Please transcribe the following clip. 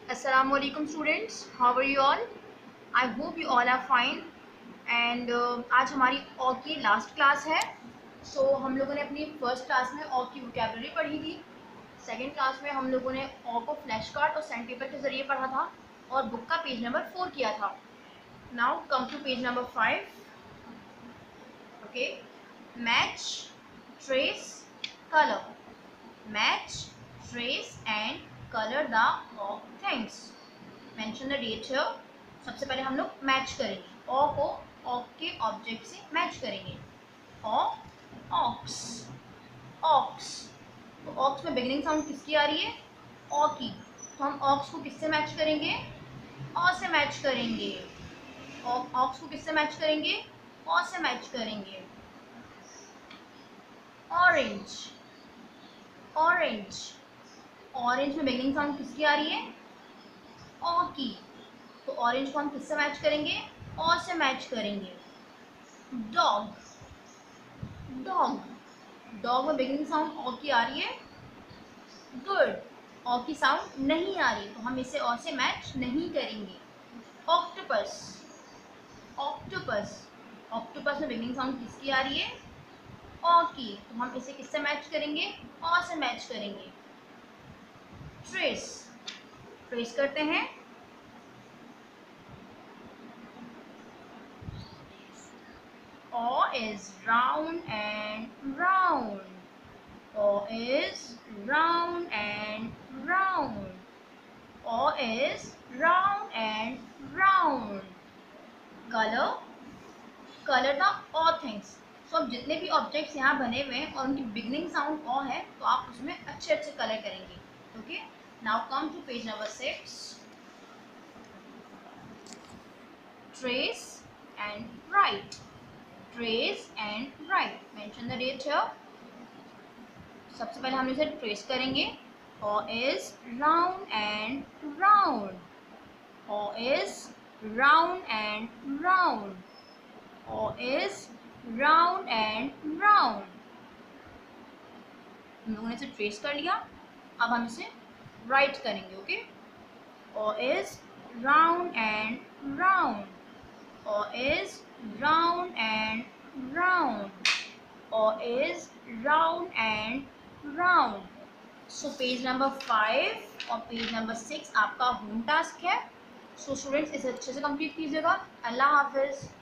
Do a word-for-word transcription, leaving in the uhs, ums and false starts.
Assalamu alaikum students, how are you all? I hope you all are fine and uh, आज हमारी ओ की last class है. सो so, हम लोगों ने अपनी फर्स्ट क्लास में ओ की वोकैबुलरी पढ़ी थी. सेकंड क्लास में हम लोगों ने ओ को फ्लैश कार्ड और सैंड पेपर के ज़रिए पढ़ा था और बुक का पेज नंबर फोर किया था. Now come to page number five. Okay, match, trace, colour. Match, trace and color the of things. Mention the date here. सबसे पहले हम लोग मैच करेंगे. ओ को ओ के ऑब्जेक्ट से मैच करेंगे. O, ox, ox. तो ऑक्स में बिगिनिंग साउंड किसकी आ रही है? ओ की. तो हम ऑक्स को किससे मैच करेंगे? ओ से मैच करेंगे. ऑक्स को किससे मैच करेंगे? ओ से मैच करेंगे. Orange, orange. ऑरेंज में बिगिनिंग साउंड किसकी आ रही है? ओ की. तो ऑरेंज को हम किससे मैच करेंगे? ओ से मैच करेंगे. Dog, dog. डॉग में बिगिनिंग साउंड ओ की आ रही है. गुड. ओ की साउंड नहीं आ रही तो हम इसे ओ से मैच नहीं करेंगे. Octopus, octopus. ऑक्टोपस में बिगिनिंग साउंड किसकी आ रही है? ओ की. तो हम इसे किससे मैच करेंगे? ओ से मैच करेंगे. ट्रेस, ट्रेस करते हैं. O is round and round. O is round and round. O is round and round. Color, color the O things. So अब जितने भी ऑब्जेक्ट्स यहाँ बने हुए हैं और उनकी बिगनिंग साउंड O है तो आप उसमें अच्छे अच्छे कलर करेंगे. Okay, now come to page number six. Trace and write. Trace and write. Mention the date here. सबसे पहले हम इसे ट्रेस करेंगे. O is round and round. O is round and round. O is round and round. हम लोगों ने इसे trace कर लिया. अब हम इसे राइट करेंगे. Okay, O is round and round. O is round and round. O is round and round. So page number five और पेज नंबर सिक्स आपका होम टास्क है. सो स्टूडेंट्स इसे अच्छे से कंप्लीट कीजिएगा. अल्लाह हाफिज़.